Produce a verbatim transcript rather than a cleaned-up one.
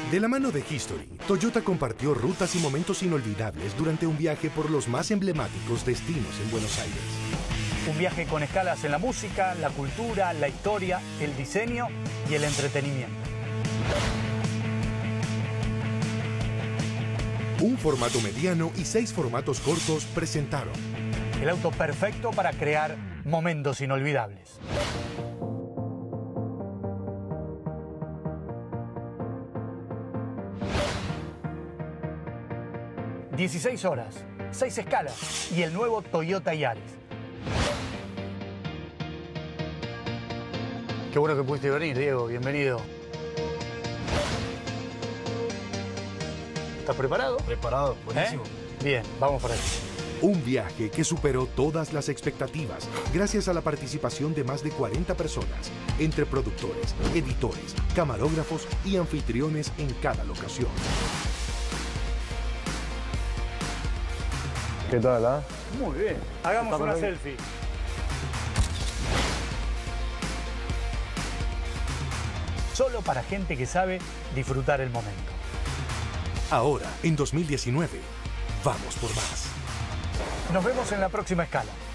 De la mano de History, Toyota compartió rutas y momentos inolvidables durante un viaje por los más emblemáticos destinos en Buenos Aires. Un viaje con escalas en la música, la cultura, la historia, el diseño y el entretenimiento. Un formato mediano y seis formatos cortos presentaron el auto perfecto para crear momentos inolvidables. dieciséis horas, seis escalas y el nuevo Toyota Yaris. Qué bueno que pudiste venir, Diego. Bienvenido. ¿Estás preparado? Preparado, buenísimo. ¿Eh? Bien, vamos para allá. Un viaje que superó todas las expectativas gracias a la participación de más de cuarenta personas, entre productores, editores, camarógrafos y anfitriones en cada locación. ¿Qué tal, ah? Muy bien. Hagamos una selfie. Solo para gente que sabe disfrutar el momento. Ahora, en dos mil diecinueve, vamos por más. Nos vemos en la próxima escala.